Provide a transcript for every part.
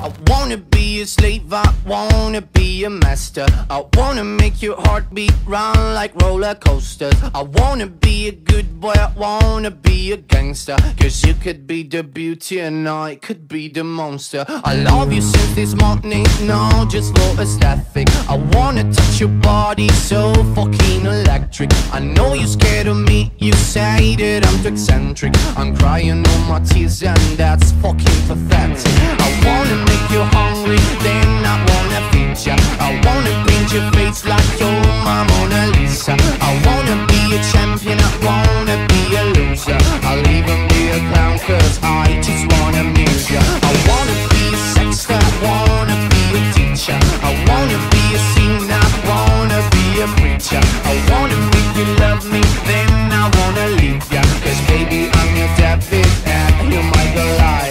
I wanna be a slave, I wanna be a master. I wanna make your heartbeat run like roller coasters. I wanna be a good boy, I wanna be a gangster. Cause you could be the beauty and I could be the monster. I love you since this morning, no, just for aesthetic. I wanna touch your body so fucking electric. I know you're scared of me, you say that I'm too eccentric. I'm crying all my tears and that's fucking pathetic. I wanna make you hungry, then I wanna feed ya. I wanna paint your face like you're my Mona Lisa. I wanna be a champion, I wanna be a loser. I'll even be a clown cause I just wanna amuse ya. I wanna be a sexter, I wanna be a teacher. I wanna be a singer, I wanna be a preacher. I wanna make you love me, then I wanna leave ya. Cause baby I'm your David and you're my Goliath.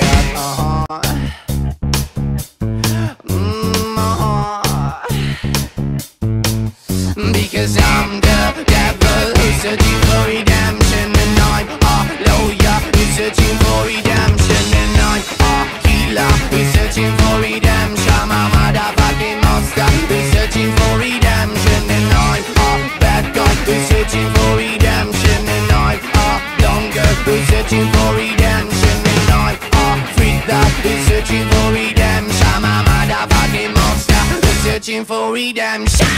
Because I'm the devil who's searching for redemption. And I'm a lawyer who's searching for redemption. And I'm a killer who's searching for redemption. I'm a motherfucking monster who's searching for redemption. And I'm a bad guy who's searching for redemption. And I'm a dumb girl who's searching for redemption. And I'm a freak that who's searching for redemption. I'm a motherfucking monster who's searching for redemption.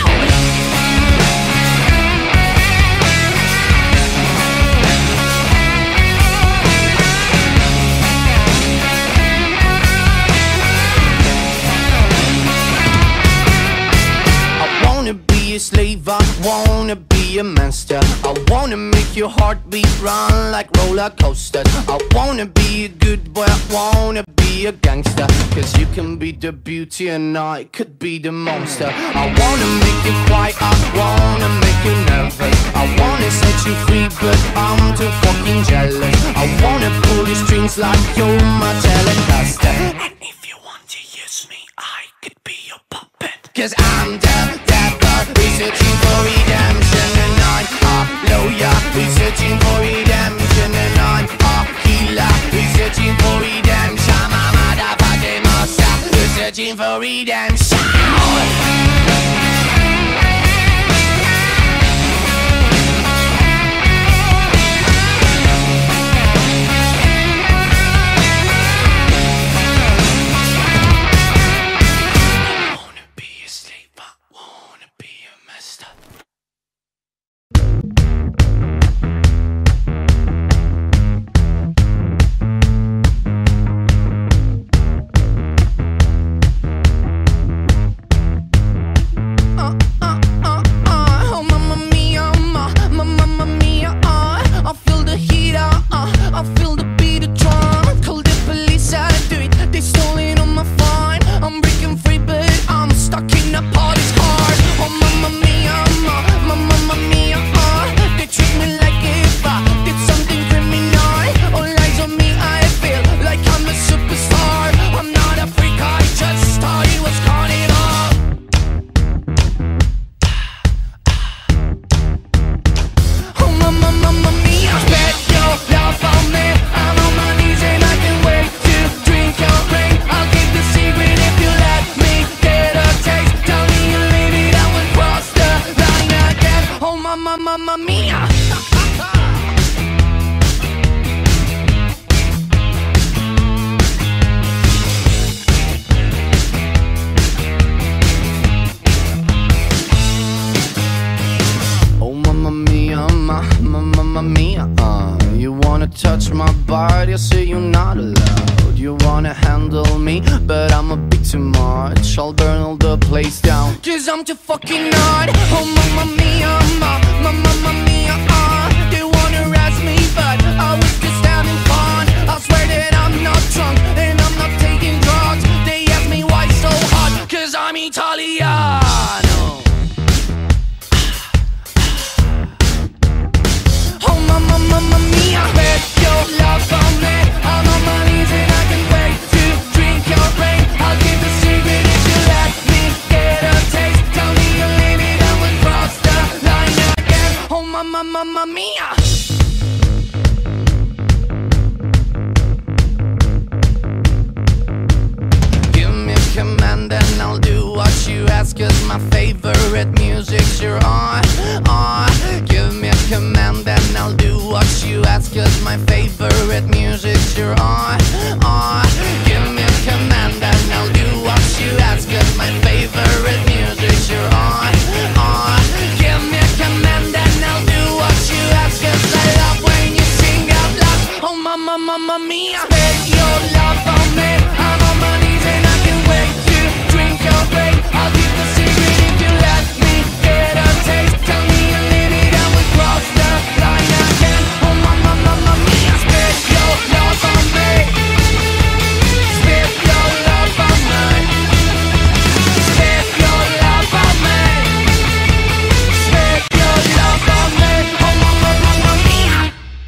Slave, I wanna be a master. I wanna make your heartbeat run like roller coasters. I wanna be a good boy, I wanna be a gangster. Cause you can be the beauty and I could be the monster. I wanna make you cry, I wanna make you nervous. I wanna set you free but I'm too fucking jealous. I wanna pull your strings like you're my Telecaster. And if you want to use me, I could be your puppet. Cause I'm the devil who's searching for redemption. And I'm a lawyer who's searching for redemption. And I'm a healer who's searching for redemption. I'm a motherfucking monster who's searching for redemption. Mamma mia! Oh mamma mia, mamma mia, you wanna touch my body, I say you're not allowed. You wanna handle me, but I'm a bit too much. I'll burn all the place down, cause I'm too fucking hard. Oh mamma mia, mamma mia, they wanna arrest me, but I was just having fun. I swear that I'm not drunk, and I'm not taking drugs. They ask me why so hot, cause I'm Italiano. Oh mamma mia, bet your love on me. I'm on my knees and I can wait to drink your rain. I'll give the secret if you let me get a taste. Tell me you'll leave it and we'll cross the line again. Oh mamma my favorite music, you're on. Give me a command and I'll do what you ask, cause my favorite music, you're on. Give me a command and I'll do what you ask, cause my favorite music, you're on. Give me a command and I'll do what you ask, cause I love when you sing out loud. Oh mama, mama mia, spread your love on me. I'm on my knees and I can't wait to drink your brain. I'll keep the secret if you let me get a taste. Tell me a limit and we cross the line again. Oh mama, mama mia, spread your love on me. Spread your love on me. Spread your love on me. Spread your love on me. Oh mama, mama mia.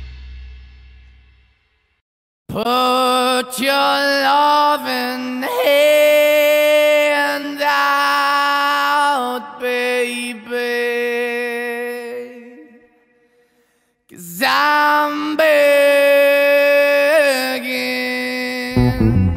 Put your loving hand out, baby, 'cause I'm begging.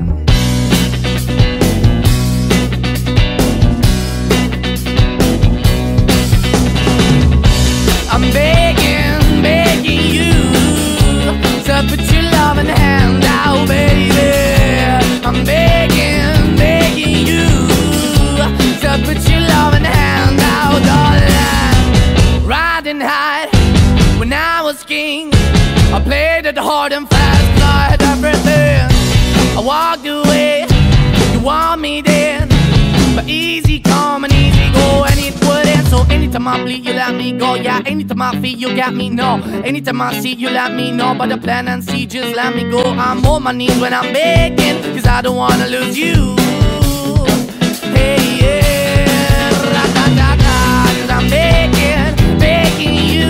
I'm begging, begging you to put your loving hand out, baby. I'm begging, begging you to put your loving hand out, darling. Riding high when I was king, I played it hard and fast, I had everything. I walked away, you want me then, but easy come and easy go, and it wouldn't. So anytime I bleed, you let me go. Yeah, anytime I feel, you got me, no. Anytime I see, you let me know. But the plan and see, just let me go. I'm on my knees when I'm begging, 'cause I don't wanna lose you. Hey, yeah, ra-da-da-da, 'cause I'm begging, begging you.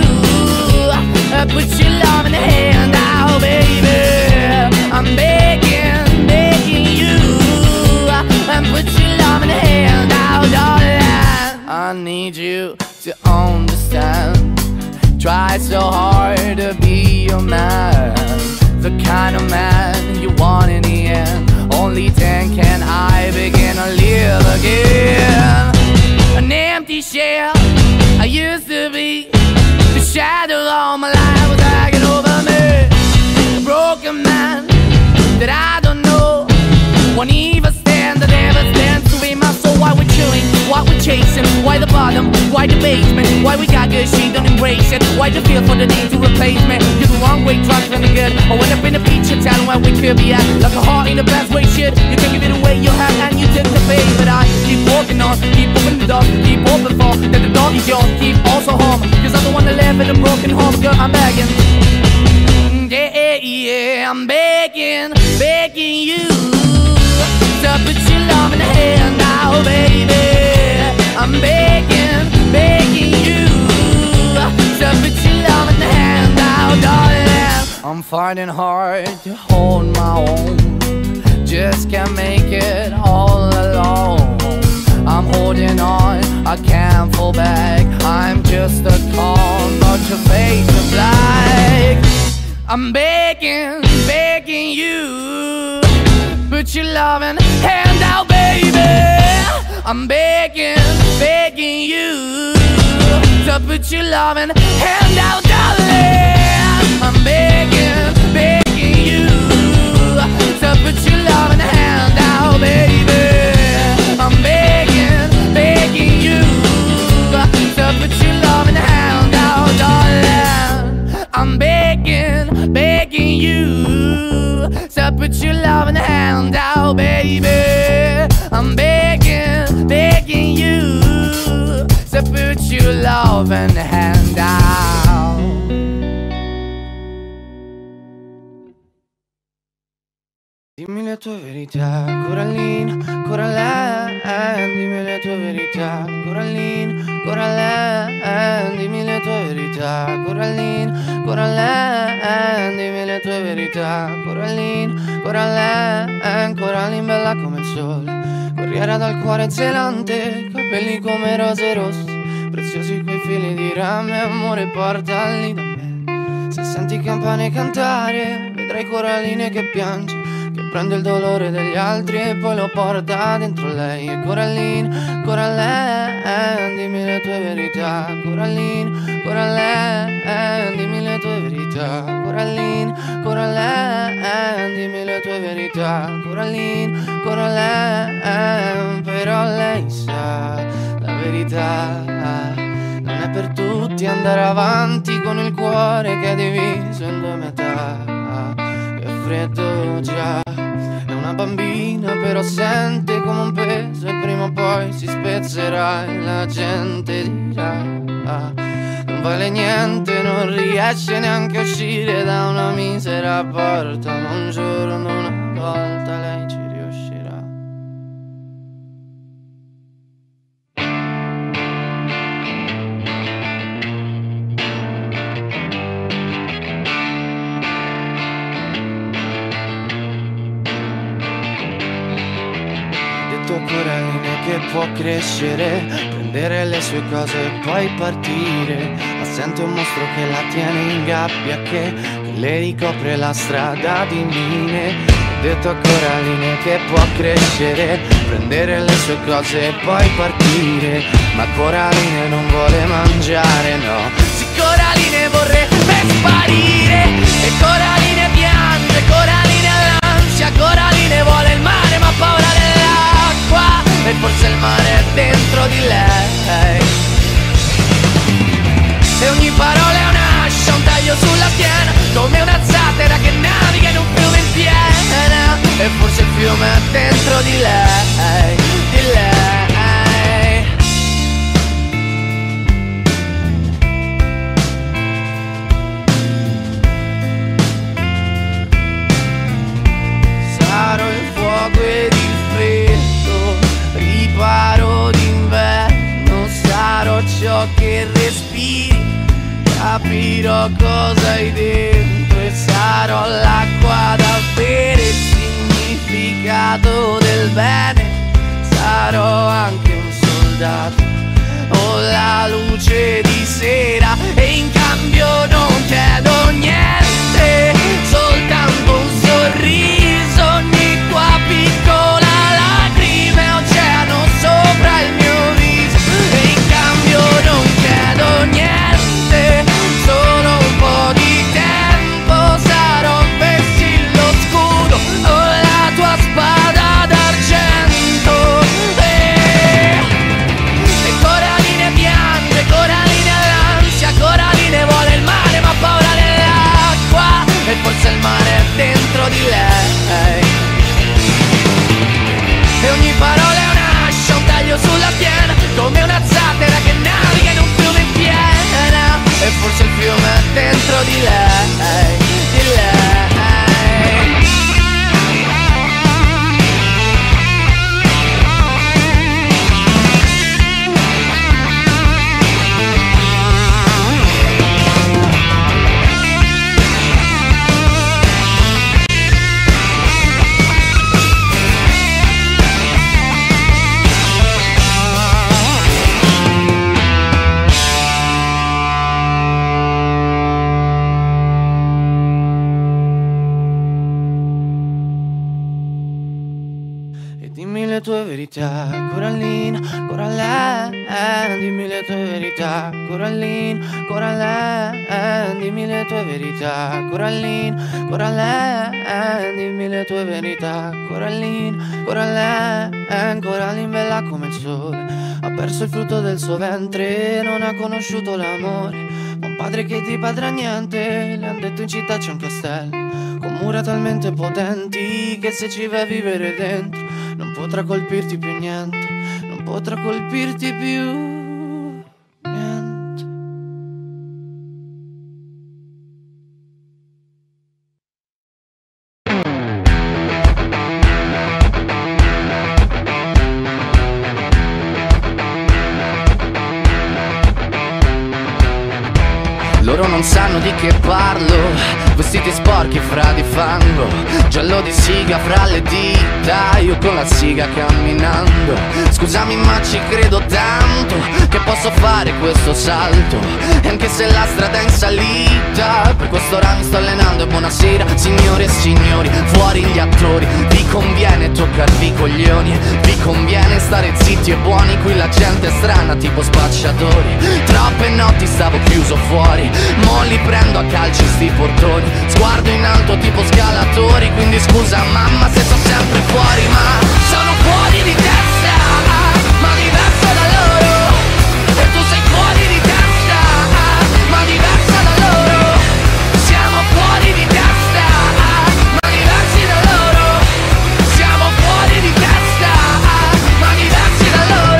Put your love in the hand out, baby. I'm begging, begging you. Put your love in the hand out, darling. I need you to understand. Try so hard to be your man, the kind of man you want in the end. Only then can I begin to live again. An empty shell I used to be, the shadow all my life was hanging over me. A broken man that I don't know, won't even stand, that never stands to be my soul. Why we're chewing, why we're chasing, why the bottom, why the basement, why we got good, she don't embrace it, why the feel for the need to replace me. You're the wrong way, trying to be good, or went up in a feature town where we could be at, like a heart in the best way, shit. You can give it away, you have, and you took the bait, but I keep walking on, keep opening the door, keep open for, that the door is yours, keep also home, 'cause I'm the one that live in a broken home, girl, I'm begging. Yeah, yeah, I'm begging, begging you to put your love in the hand now, baby. I'm begging, begging you to put your love in the hand now, darling. I'm fighting hard to hold my own, just can't make it all alone. I'm holding on, I can't fall back. I'm just a call, but your face is black. I'm begging, begging you, put your loving hand out, baby. I'm begging, begging you to put your loving hand out, darling. I'm begging, begging you to put your loving hand out, baby. I'm begging, begging you to put your loving hand out, darling. I'm begging, begging you to put your loving hand out, baby. I'm begging, begging you to put your loving hand out. Dimmi le tue verità, Coraline, Coraline. Dimmi le tue verità, Coraline, Coraline. Dimmi le tue verità, Coraline, Coraline. Dimmi le tue verità, Coraline, Coraline. Coraline bella come il sole, corriera dal cuore zelante, capelli come rose rosse, preziosi quei fili di rame, amore portali da me. Se senti campane cantare, vedrai Coraline che piange, che prende il dolore degli altri e poi lo porta dentro lei. E Coraline, Coraline, dimmi le tue verità. Coraline, Coraline, dimmi le tue verità. Coraline, Coraline, dimmi le tue verità. Coraline, Coraline, però lei sa la verità. Non è per tutti andare avanti con il cuore che è diviso in due metà. Che freddo già, è una bambina però sente come un peso e prima o poi si spezzerà e la gente dirà non vale niente, non riesce neanche a uscire da una misera porta, ma un giorno una volta lei ci riuscirà. Detto Coraline che può crescere, prendere le sue cose e poi partire, ma sente un mostro che la tiene in gabbia, che le ricopre la strada di mine. Detto a Coraline che può crescere, prendere le sue cose e poi partire, ma Coraline non vuole mangiare, no. Sì, Coraline vorrebbe sparire, e Coraline piange, Coraline ha l'ansia, Coraline vuole il mare ma ha paura dell'acqua, e forse il mare è dentro di lei. E ogni parola è un'ascia, un taglio sulla schiena, come una zattera che naviga in un fiume in piena, e forse il fiume è dentro di lei, di lei. Sarò il fuoco ed il freddo, riparo d'inverno, sarò ciò che respiri, capirò cosa hai dentro e sarò l'acqua da bere, il significato del bene, sarò anche un soldato o la luce di sera, e in cambio non chiedo niente, soltanto un sorriso, ogni tua piccola lacrima, oceano sopra il mio viso, e in cambio non chiedo niente, solo un po' di tempo, sarò un vessillo scudo o la tua spada d'argento. E Coraline piange, Coraline ha l'ansia, Coraline vuole il mare ma ha paura dell'acqua, e forse il mare è dentro di lei. E ogni parola è un'ascia, un taglio sulla schiena, come una zattera che naviga in un fiume in piena, e forse il fiume è dentro di lei, di lei. Dimmi le tue verità, Coraline, Coraline, dimmi le tue verità, Coraline, Coraline, dimmi le tue verità, Coraline, Coraline, dimmi le tue verità, Coraline, Coraline, Coraline bella come il sole, ha perso il frutto del suo ventre, non ha conosciuto l'amore, un padre che ti padrà niente, le han detto in città c'è un castello, con mura talmente potenti che se ci vai a vivere dentro non potrà colpirti più niente, non potrà colpirti più niente. loro non sanno di che parlo. Vestiti sporchi fra di fango, giallo di siga fra le dita, io con la siga camminando. Scusami ma ci credo tanto che posso fare questo salto, e anche se la strada è in salita, per questo ora mi sto allenando. E buonasera signore e signori, fuori gli attori. Vi conviene toccarvi i coglioni, vi conviene stare zitti e buoni, qui la gente è strana tipo spacciatori. Troppe notti stavo chiuso fuori, mo li prendo a calci sti portoni. Sguardo in alto tipo scalatori, quindi scusa mamma se sto sempre fuori, ma sono fuori di testa, ma diverso da loro. E tu sei fuori di testa, ma diversa da loro. Siamo fuori di testa, ma diversi da loro. Siamo fuori di testa, ma diversi da loro.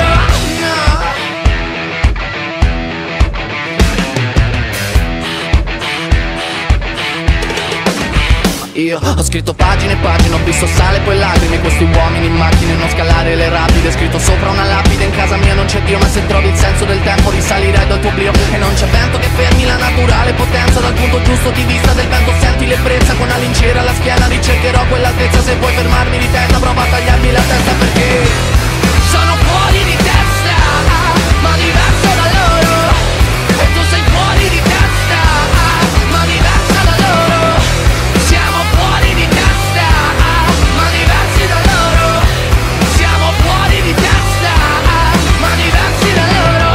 Io ho scritto pagine e pagine, ho visto sale poi lacrime, questi uomini in macchine, non scalare le rapide. Scritto sopra una lapide, in casa mia non c'è Dio, ma se trovi il senso del tempo risalirai dal tuo oblio. E non c'è vento che fermi la naturale potenza, dal punto giusto di vista del vento senti l'ebbrezza. Con una lincera alla schiena ricercherò quell'altezza, se vuoi fermarmi di testa prova a tagliarmi la testa, perché sono fuori di testa, ma diverso da loro. E tu sei fuori di testa, ma diversa da loro. Siamo fuori di testa, ma diversi da loro. Siamo fuori di testa, ma diversi da loro.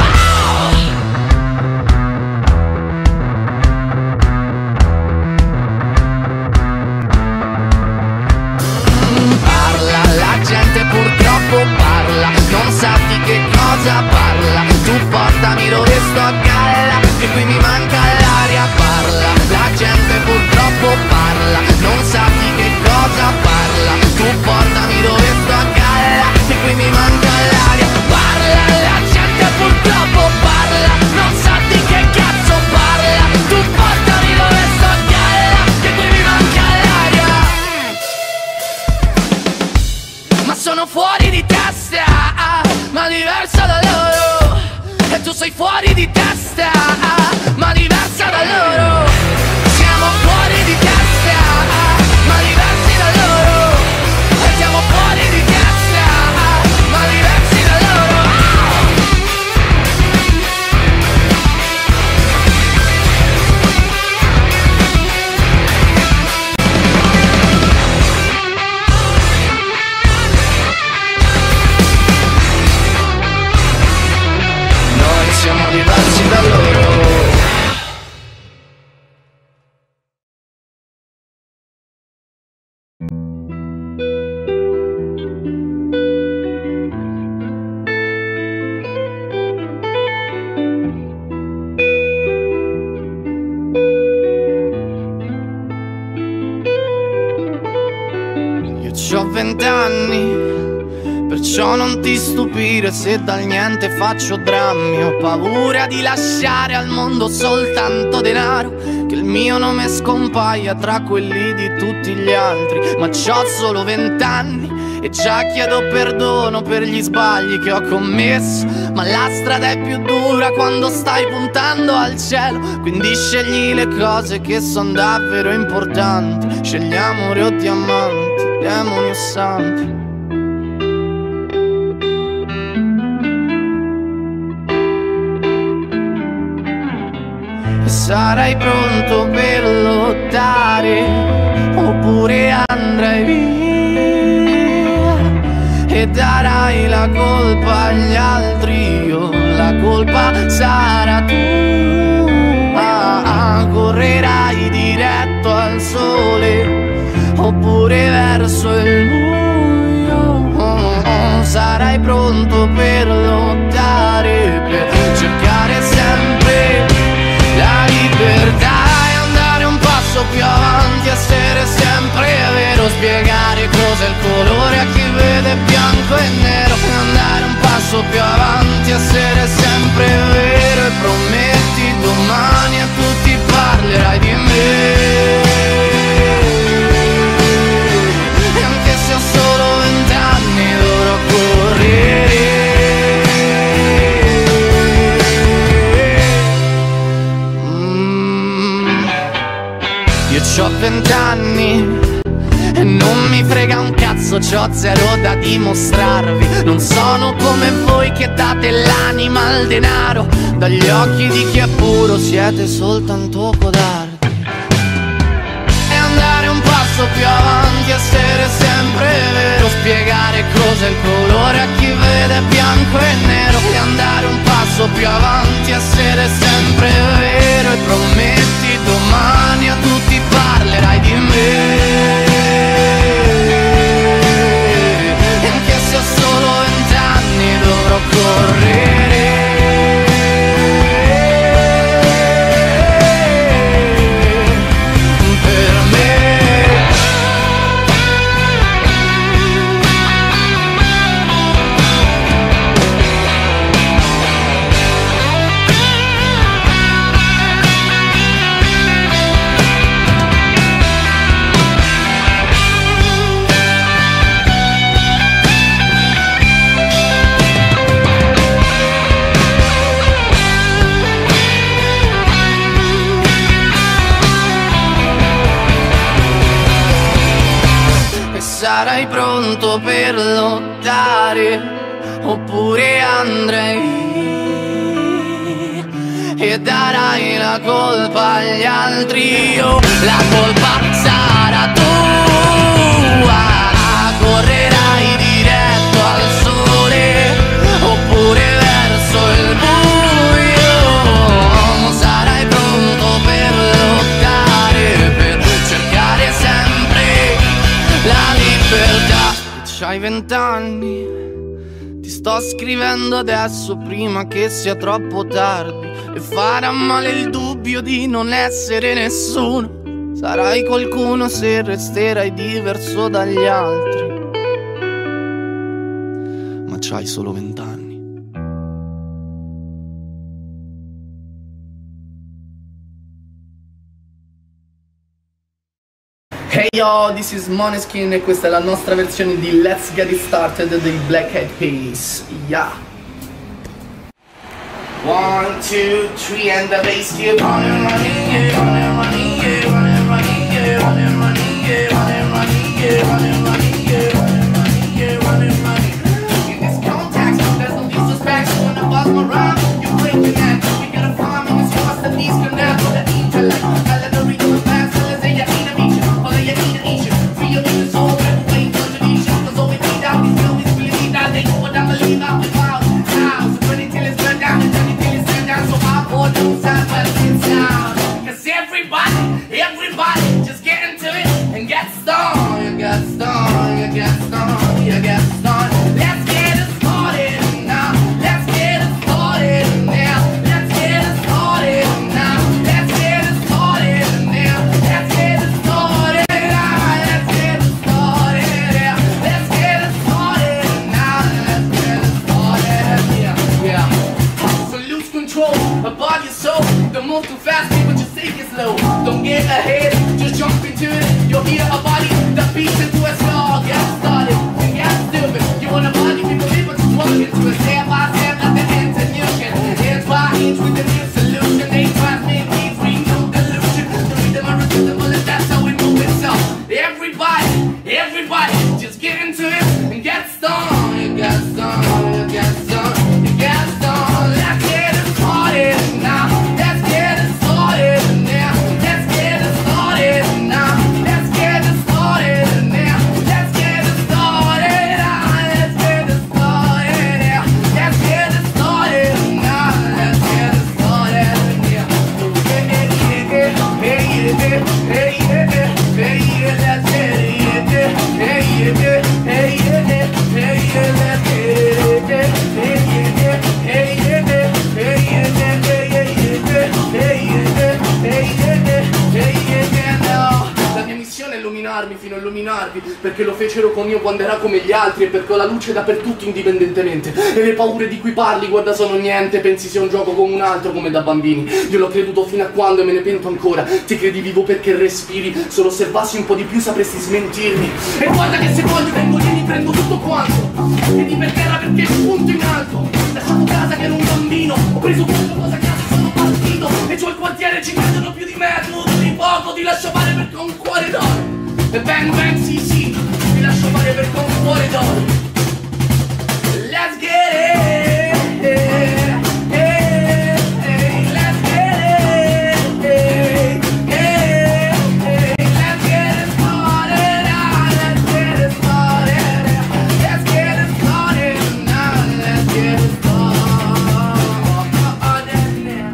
Parla, la gente purtroppo parla, non sa di che cosa parla. Tu portami dove sto a galla, che qui mi manca l'aria. Parla, la gente purtroppo parla, non sa di che cosa parla. Tu portami dove sto a galla, che qui mi manca l'aria. Parla, la gente purtroppo parla, non sa di che cazzo parla. Tu portami dove sto a galla, che qui mi manca l'aria. Ma sono fuori di testa, ma diversa da loro. E tu sei fuori di testa, ma diversa da loro. Siamo fuori di testa, ma diversi da loro. E siamo fuori di testa, ma diversi da loro. Noi siamo diversi da loro. Io c'ho 20 anni, perciò non ti stupire se dal niente faccio drammi. Ho paura di lasciare al mondo soltanto denaro, che il mio nome scompaia tra quelli di tutti gli altri. Ma c'ho solo 20 anni e già chiedo perdono per gli sbagli che ho commesso. Ma la strada è più dura quando stai puntando al cielo, quindi scegli le cose che son davvero importanti. Scegli amore o diamanti, demoni o santi. Sarai pronto per lottare oppure andrai via e darai la colpa agli altri. Io la colpa sarà tua. Correrai diretto al sole oppure verso il buio. Sarai pronto per lottare, per cercare sempre la libertà e andare un passo più avanti, essere sempre vero, spiegare cos'è il colore a chi vede bianco e nero. E andare un passo più avanti, essere sempre vero, e prometti domani a tutti parlerai di me. E anche se ho solo 20 anni dovrò correre. zero da dimostrarvi. Non sono come voi che date l'anima al denaro. Dagli occhi di chi è puro siete soltanto codardi. E andare un passo più avanti, essere sempre vero, spiegare cos'è il colore a chi vede bianco e nero. E andare un passo più avanti, essere sempre vero, e prometti domani a tutti parlerai di me. E anche se ho solo 20 anni dovrò correre. Sarai pronto per lottare, oppure andrei e darai la colpa agli altri. Oh, la colpa sarà tua. Correrai diretto al sole, oppure verso il buio. Sarai pronto per lottare, per cercare sempre la libertà. C'hai 20 anni, ti sto scrivendo adesso prima che sia troppo tardi. E farà male il dubbio di non essere nessuno. Sarai qualcuno se resterai diverso dagli altri. Ma c'hai solo 20 anni. Hey yo, this is Måneskin e questa è la nostra versione di Let's Get It Started dei Black Eyed Peas. Yeah. 1, 2, 3 and the bass keep on and running, yeah, on and running, yeah, on and running, yeah, on and running, yeah, on and running, yeah, on and running, yeah, on and running, yeah, on and running. In this context, there's no disrespect, so when I bust my rhyme, you break your neck. We gotta find me, it's just the disconnect with the intellect. I let the rhythm advance, so let's say you need a beach, or you need an issue. Free your niggas all right, wait for the issue, cause all we need out is real, it's really need out, they know what I believe out with wild. Now, so burn it till it's burned down, and turn it till it's turned down, so I pour no time, but it's down. Cause everybody, just get into it and get stoned. You get stoned, you get stoned, you get stoned. Let's get it started now, let's get it started now, let's get it started now, let's get it started now, let's get it started now, let's get it started now, let's get it started now, let's get it started, yeah. So lose control of body and soul. Don't move too fast, people, just take it slow. Don't get ahead, just jump into it. You'll hear a body that beats into a song. Get started and get stupid. You want a body, people, but just walk into it. Step by step, like the ants, and you can inch by inch with the new solution. They transmit these no delusion. The rhythm of rhythm, and that's how we move it. So everybody, just get into it and get stoned. You get stoned, you get stoned, you get stoned. Let's get it started now. Let's get it started now. Let's get it started now. Let's get it started now. Let's get it started now. Let's get it started now. Let's get it started now. Let's get it started now. Hey, let's get it. Hey, let's get it. La mia missione è illuminarmi fino a illuminarvi, perché lo fecero con io quando era come gli altri, e perché ho la luce dappertutto indipendentemente. E le paure di cui parli, guarda, sono niente, pensi sia un gioco come un altro, come da bambini. Io l'ho creduto fino a quando e me ne pento ancora. Ti credi vivo perché respiri, se lo osservassi un po' di più sapresti smentirmi. E guarda che se voglio vengo lì, mi prendo tutto quanto. E di per terra perché spunto in alto. Lasciato casa che ero un bambino, ho preso qualche cosa a casa e sono partito. E giù al quartiere ci credono più di me, tu di poco, ti lascio fare perché ho un cuore d'oro. E bang bang sì, ti lascio fare beber con Polydor. Let's get it. Let's get it. Let's get it started. Let's get it started. Let's get it started now. Let's get it started now.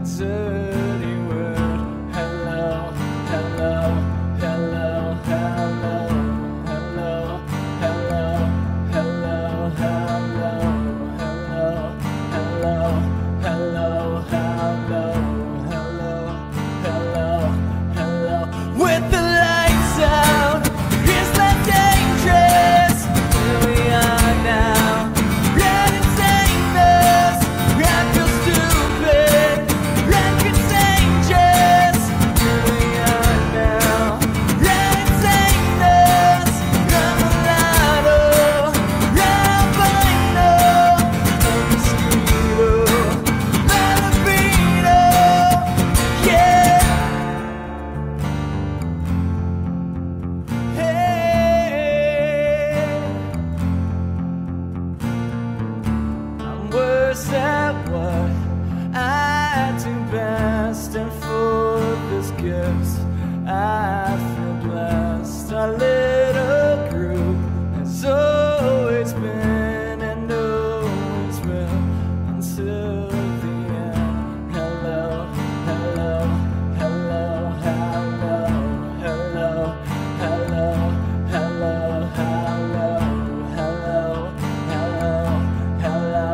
dirty word. Hello, hello, hello, hello, hello, hello, hello, hello, hello, hello, hello, hello, hello, hello. With the lights out, it's not dangerous. Here we are now. Letting save us. I feel stupid, like it's dangerous. Here we are now. Letting save us. I'm a lotto, albino, a mosquito, malabino, yeah. Hey, I'm worse at what I do best, and for this gift I feel blessed. Our little group has always been and always will until the end. Hello, hello, hello, hello, hello, hello, hello, hello, hello, hello, hello,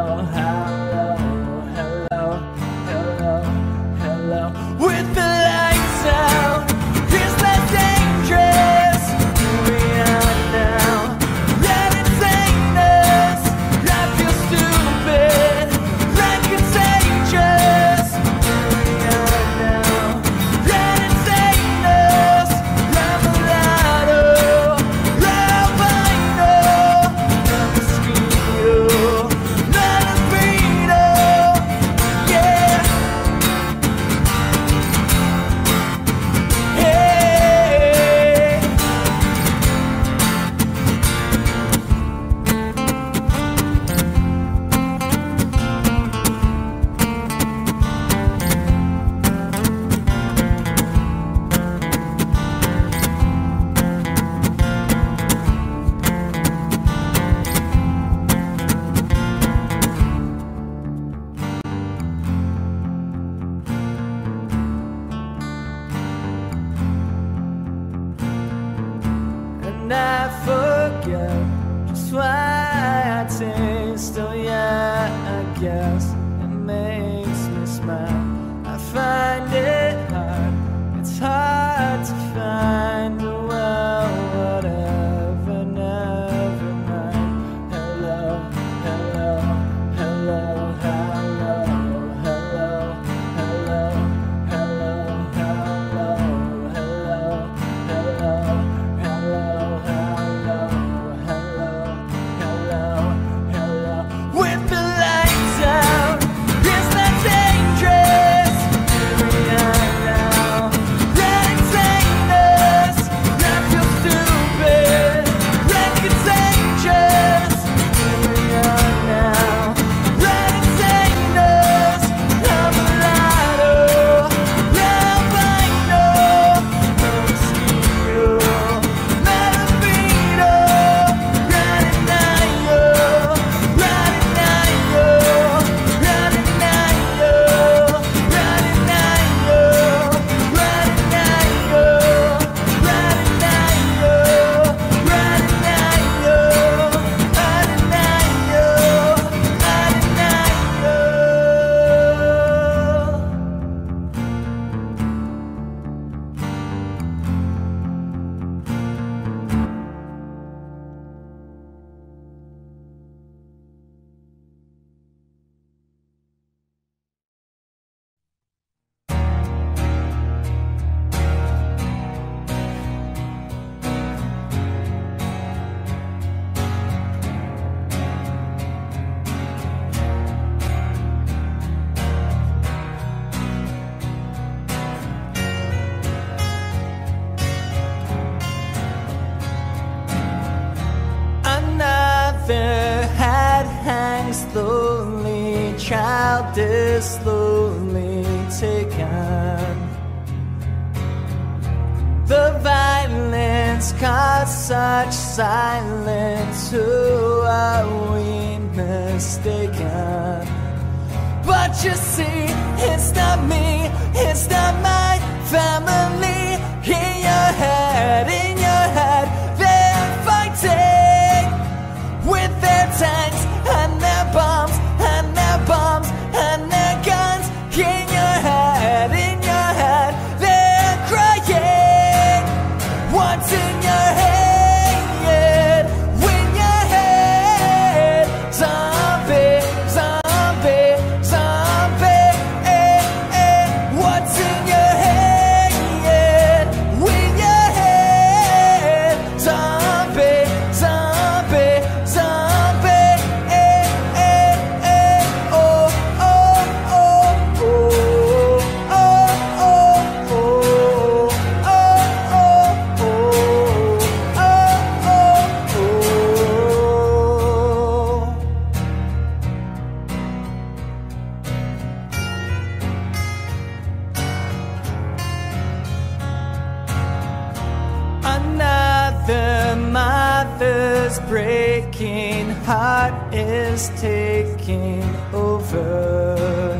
hello, hello, hello. With the lights out, it's not dangerous. Here we are now. Let it save us. I feel stupid, like it's dangerous. Here we are now. Let it save us. I'm a lotto, albino, a mosquito, malabino, yeah. Hey. And I forget just why I taste. Oh yeah, I guess it makes me smile. I find it hard, it's hard to find. Well, whatever, never mind. Hello, hello, hello, hello, hello, hello, hello, hello, hello, hello, hello, hello, hello, hello. With the lights out, it's not dangerous. Here we are now. Letting save us. I feel stupid, like it's dangerous. Here we are now. Letting save us. I'm a lotto, albino, a mosquito, malabino, radinayo, radinayo, radinayo, radinayo, radinayo, radinayo, radinayo, radinayo, radinayo. Another hat hangs slowly, child is slowly taken. The violence caused such silence. Who are we mistaken? But you see, it's not me is breaking, heart is taking over.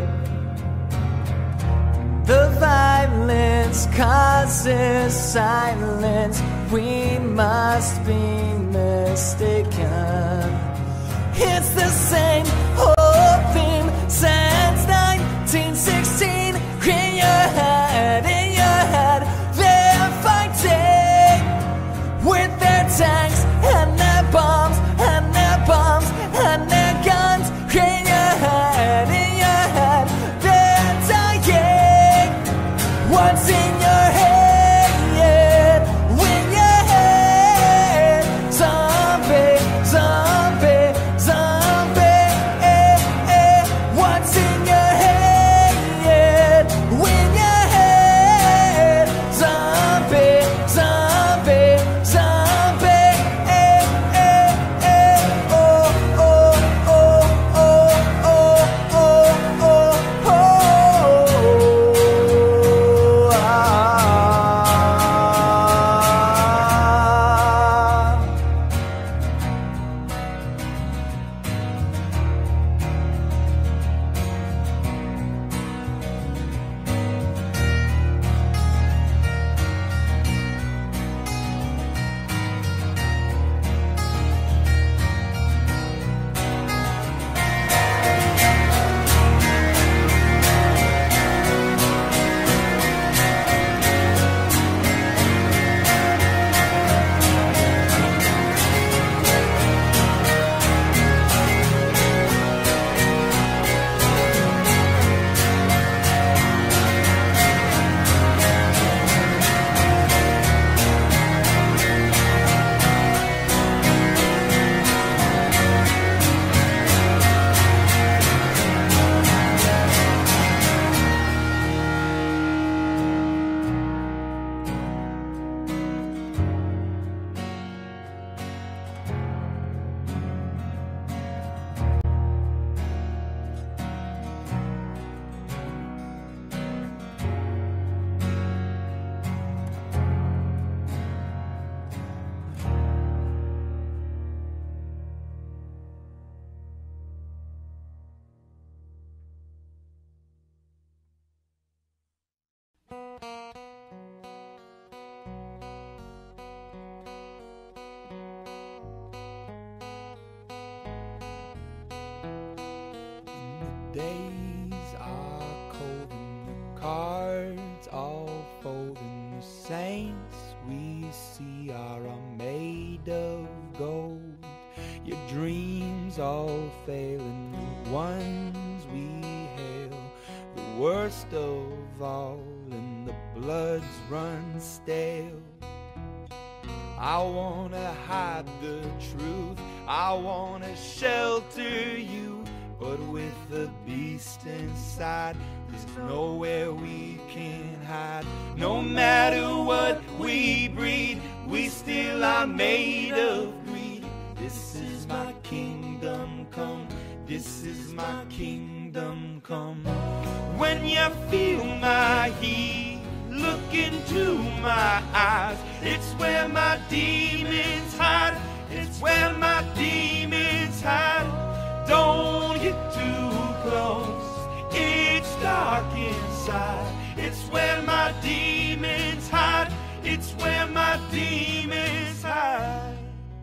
The violence causes silence, we must be mistaken. It's the same old theme since 1916. In your head, they're fighting with their tanks and their bombs and their bombs and their guns. In your head, they're dying. What's in your head? When your head, zombie, zombie, zombie. What's in your head? When your head, zombie, zombie, zombie. Oh, oh, oh, oh, oh, oh, oh, oh, ah. Days are cold and the cards all fold, and the saints we see are all made of gold. Your dreams all fail, and the ones we hail, the worst of all, and the bloods run stale. I wanna hide the truth, I wanna shelter you, but with the beast inside, there's nowhere we can hide. No matter what we breed, we still are made of greed. This is my kingdom come, this is my kingdom come. When you feel my heat, look into my eyes. It's where my demons hide, it's where my demons hide. Don't get too close, it's dark inside. It's where my demons hide, it's where my demons hide.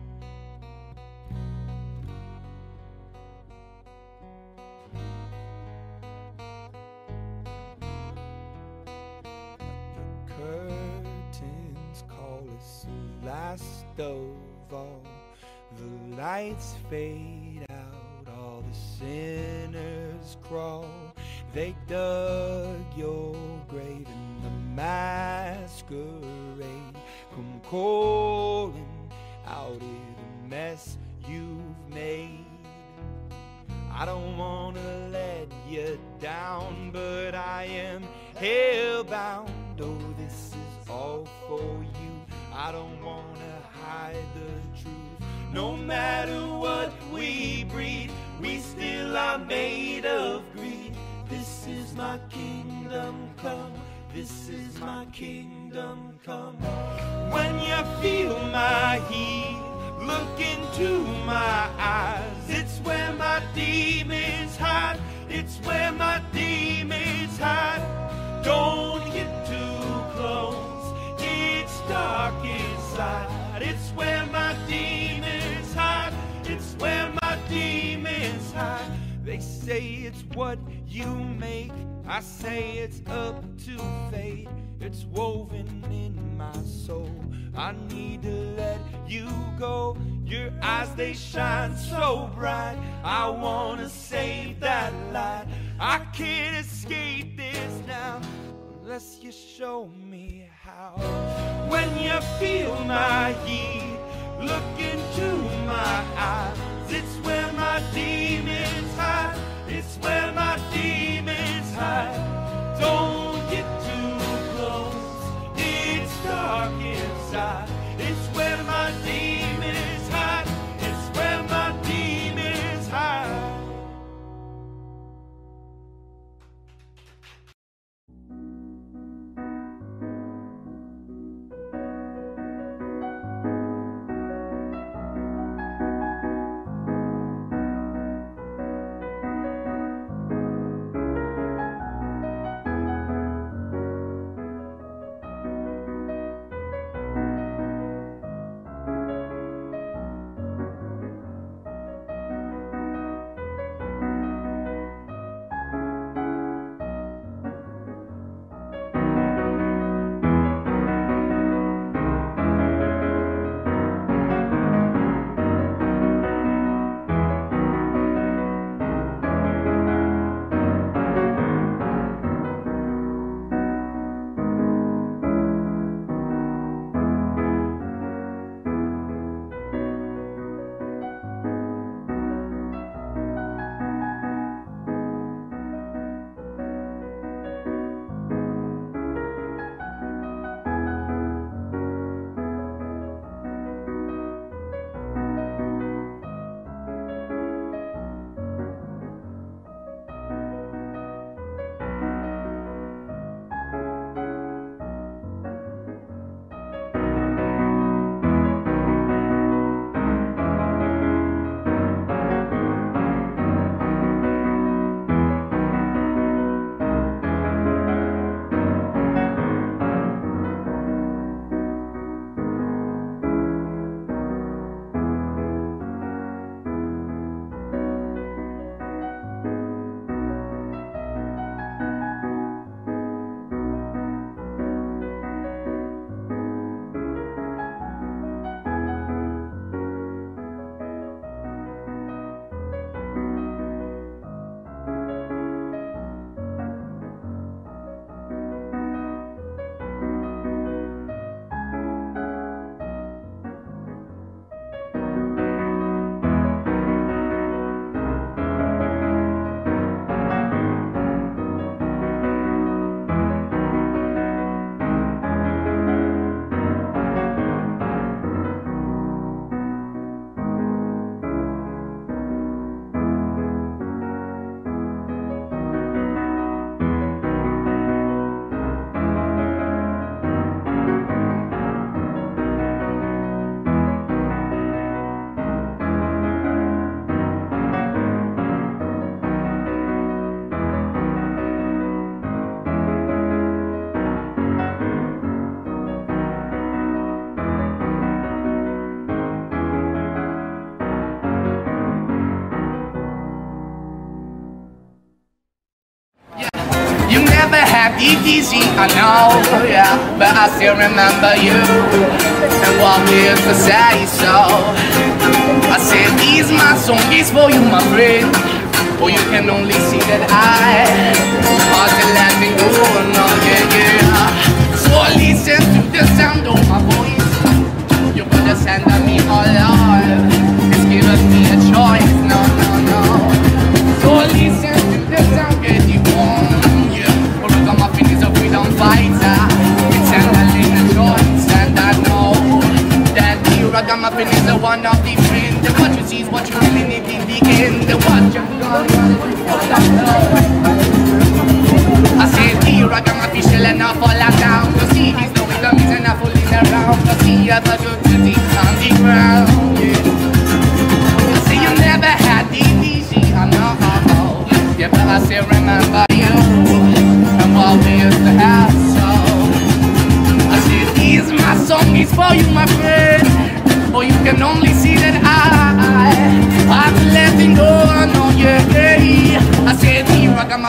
The curtains call us the last of all. The lights fade out, all the sinners crawl. They dug your grave in the masquerade, come calling out of the mess you've made. I don't wanna let you down, but I am hellbound. Oh, this is all for you. I don't wanna hide the truth. No matter what we breed, we still are made of greed. This is my kingdom come, this is my kingdom come. When you feel my heat, Look into my eyes. It's where my demons hide. It's where my demons hide. Don't get too close. It's dark inside. It's where my demons hide. It's where my demons hide. They say it's what you make. I say it's up to fate. It's woven in my soul. I need to let you go. Your eyes, they shine so bright. I wanna save that light. I can't escape this now unless you show me how. When you feel my heat, look into my eyes. It's where my demons hide. It's where my demons hide. Don't get too close. It's dark inside. It's where my demons hide. It's where my demons hide. never had it easy, I know, yeah, but I still remember you and what we used to say. So I said, "Is my song is for you, my friend, or you can only see that I want to let me go, no, yeah, yeah." So listen to the sound of my voice. You put the sand on me alive. It's given me a choice, no, no, no. So listen to the sound that you want. Ragamuffin is a freedom fighter. It's handling a choice, and I know that the Ragamuffin is the one of the friend. And what you see is what you really need to begin. The what you're gonna I said the Ragamuffin shall not fall down. You see, he's the wisdom is enough fooling around. You see, other good to the on the ground. Yeah.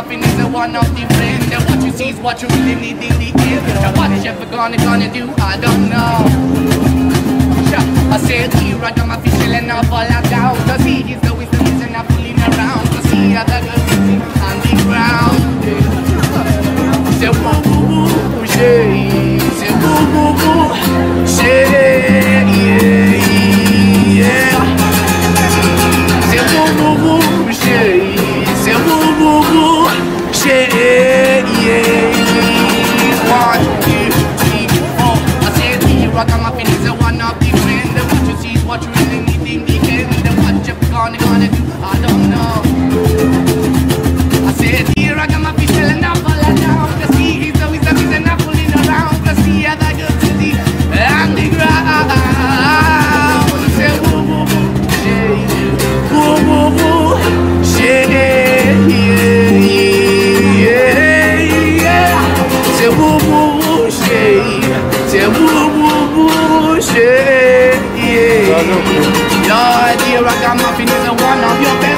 ragamuffin is one of the friends. What you see is what you really need in the end. Now what you ever gonna do, I don't know. I said the ragamuffin chillin' up all down. Cause he is the wisdom, he's not fooling around. Cause he other girls sitting on the ground. Say woo woo woo, say woo woo woo, say yeah yeah. Say woo woo woo, say woo woo woo, say yeah. 1, 2, 3, 4. I said the ragamuffin is one of the friends. What you see is what you really need in the end. What you gonna do, I don't know. I said the ragamuffin chillin' up all down. Cause he is the wisdom, he's not fooling around. Cause he other girls to the underground. Say woo woo woo, say woo woo woo, say yeah yeah. Say woo woo woo, say woo woo woo, say yeah. Lord, the ragamuffin is one of your best.